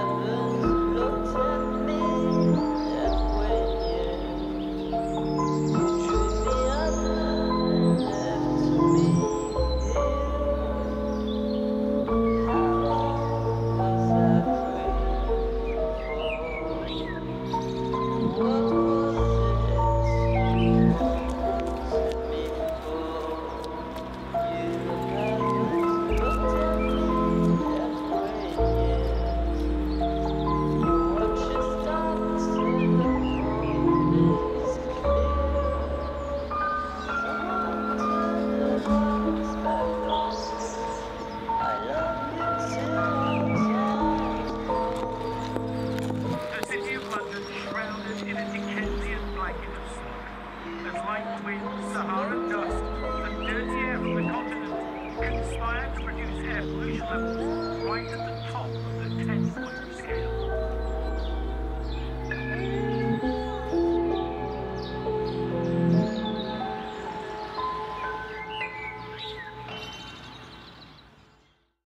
Saharan dust and dirty air from the continent conspire to produce air pollution levels right at the top